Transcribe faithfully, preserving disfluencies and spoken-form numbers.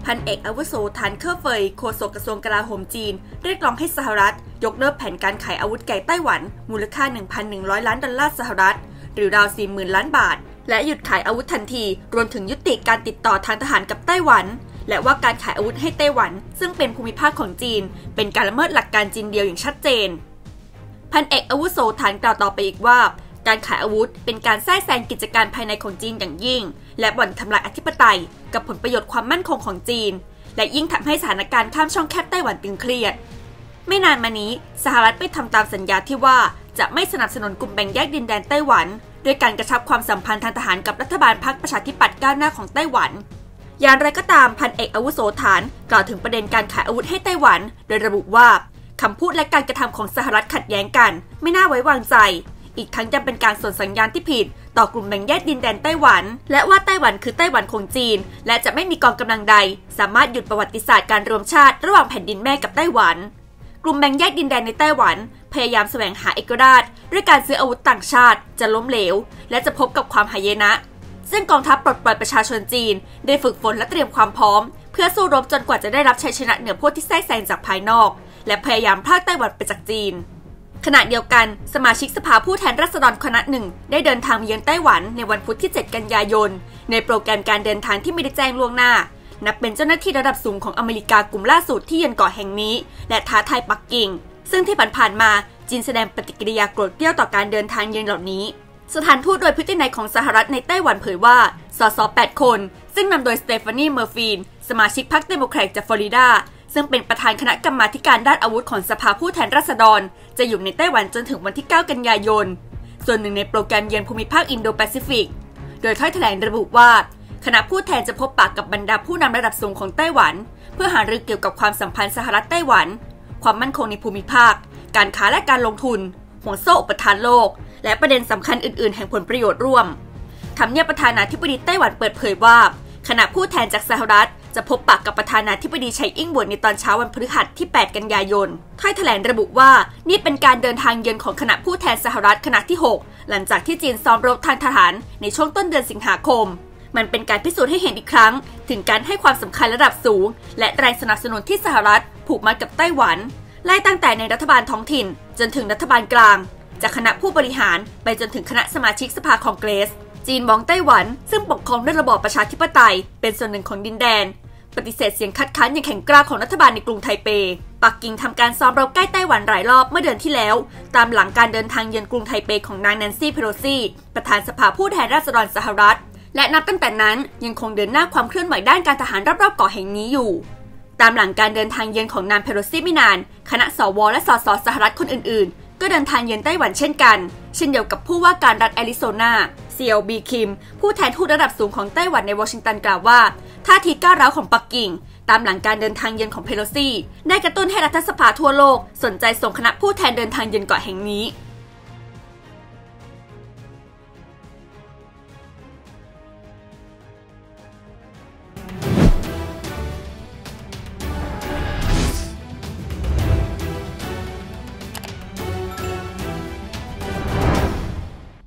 พันเอกอาวุโสฐานเคอร์เฟยโฆษกกระทรวงกลาโหมจีนเรียกร้องให้สหรัฐยกเลิกแผนการขายอาวุธแก่ไต้หวันมูลค่า หนึ่งพันหนึ่งร้อย ล้านดอลลาร์สหรัฐหรือราว สี่หมื่น ล้านบาทและหยุดขายอาวุธทันทีรวมถึงยุติการติดต่อทางทหารกับไต้หวันและว่าการขายอาวุธให้ไต้หวันซึ่งเป็นภูมิภาคของจีนเป็นการละเมิดหลักการจีนเดียวอย่างชัดเจนพันเอกอาวุโสฐานกล่าวต่อไปอีกว่าการขายอาวุธเป็นการแทรกแซงกิจการภายในของจีนอย่างยิ่งและบ่อนทำลายอธิปไตยกับผลประโยชน์ความมั่นคงของจีนและยิ่งทำให้สถานการณ์ข้ามช่องแคบไต้หวันตึงเครียดไม่นานมานี้สหรัฐไปทำตามสัญญาที่ว่าจะไม่สนับสนุนกลุ่มแบ่งแยกดินแดนไต้หวันโดยการกระชับความสัมพันธ์ทางทหารกับรัฐบาลพรรคประชาธิปัตย์ก้าวหน้าของไต้หวันอย่างไรก็ตามพันเอกอาวุโสฐานกล่าวถึงประเด็นการขายอาวุธให้ไต้หวันโดยระบุว่าคำพูดและการกระทำของสหรัฐขัดแย้งกันไม่น่าไว้วางใจอีกทั้งยังเป็นการส่งสัญญาณที่ผิดต่อกลุ่มแบ่งแยกดินแดนไต้หวันและว่าไต้หวันคือไต้หวันของจีนและจะไม่มีกองกำลังใดสามารถหยุดประวัติศาสตร์การรวมชาติระหว่างแผ่นดินแม่กับไต้หวันกลุ่มแบ่งแยกดินแดนในไต้หวันพยายามแสวงหาเอกราชด้วยการซื้ออาวุธต่างชาติจะล้มเหลวและจะพบกับความหายนะซึ่งกองทัพปลดปล่อยประชาชนจีนได้ฝึกฝนและเตรียมความพร้อมเพื่อสู้รบจนกว่าจะได้รับชัยชนะเหนือพวกที่แทรกแซงจากภายนอกและพยายามพรากไต้หวันไปจากจีนขณะเดียวกันสมาชิกสภาผู้แทนราษฎรคณะหนึ่งได้เดินทางมาเยือนไต้หวันในวันพุธที่เจ็ดกันยายนในโปรแกรมการเดินทางที่ไม่ได้แจ้งล่วงหน้านับเป็นเจ้าหน้าที่ระดับสูงของอเมริกากลุ่มล่าสุดที่เยือนเกาะแห่งนี้และท้าทายปักกิ่งซึ่งที่ผ่านๆมาจีนแสดงปฏิกิริยาโกรธเกรี้ยวต่อการเดินทางเยือนเหล่านี้สถานทูตโดยพฤตินัยของสหรัฐในไต้หวันเผยว่าสสแปดคนซึ่งนำโดยสเตฟานีเมอร์ฟีนสมาชิกพรรคเดโมแครตจากฟลอริดาซึ่งเป็นประธานคณะกรรมาการด้านอาวุธของสภาผู้แทนราษฎรจะอยู่ในไต้หวันจนถึงวันที่เก้ากันยายนส่วนหนึ่งในโปรแกรมเยือนภูมิภาคอินโดแปซิฟิกโดยถ้อยแถลงระบุว่าคณะผู้แทนจะพบปะกับบรรดาผู้นำระดับสูงของไต้หวันเพื่อหารือเกี่ยวกับความสัมพันธ์สหรัฐไต้หวันความมั่นคงในภูมิภาคการค้าและการลงทุนห่วงโซ่อุปทานโลกและประเด็นสำคัญอื่นๆแห่งผลประโยชน์ร่วมทำเนียบประธานาธิบดีไต้หวันเปิดเผยว่าคณะผู้แทนจากสหรัฐจะพบปะกับประธานาธิบดีไฉอิ้งเหวินในตอนเช้าวันพฤหัสที่แปดกันยายนถ้อยแถลงระบุว่านี่เป็นการเดินทางเยือนของคณะผู้แทนสหรัฐคณะที่หกหลังจากที่จีนซ้อมรบทางทหารในช่วงต้นเดือนสิงหาคมมันเป็นการพิสูจน์ให้เห็นอีกครั้งถึงการให้ความสำคัญระดับสูงและแรงสนับสนุนที่สหรัฐผูกมัดกับไต้หวันไล่ตั้งแต่ในรัฐบาลท้องถิ่นจนถึงรัฐบาลกลางจากคณะผู้บริหารไปจนถึงคณะสมาชิกสภาคองเกรสจีนมองไต้หวันซึ่งปกครองด้วยระบอบประชาธิปไตยเป็นส่วนหนึ่งของดินแดนปฏิเสธเสียงคัดค้านอย่างแข็งกร้าวของรัฐบาลในกรุงไทเปปักกิ่งทำการซ้อมรบใกล้ไต้หวันหลายรอบเมื่อเดือนที่แล้วตามหลังการเดินทางเยือนกรุงไทเปของนางแนนซี่เพโลซีประธานสภาผู้แทนราษฎรสหรัฐและนับตั้งแต่นั้นยังคงเดินหน้าความเคลื่อนไหวด้านการทหารรอบๆเกาะแห่งนี้อยู่ตามหลังการเดินทางเยือนของนางเพโลซีไม่นานคณะสวและสสสหรัฐคนอื่นๆก็เดินทางเยือนไต้หวันเช่นกันเช่นเดียวกับผู้ว่าการรัฐแอริโซนาเซียวบีคิมผู้แทนทูตระดับสูงของไต้หวันในวอชิงตันกล่าวว่าท่าทีก้าวร้าวของปักกิ่งตามหลังการเดินทางเยือนของเพโลซีได้กระตุ้นให้รัฐสภาทั่วโลกสนใจส่งคณะผู้แทนเดินทางเยือนเกาะแห่งนี้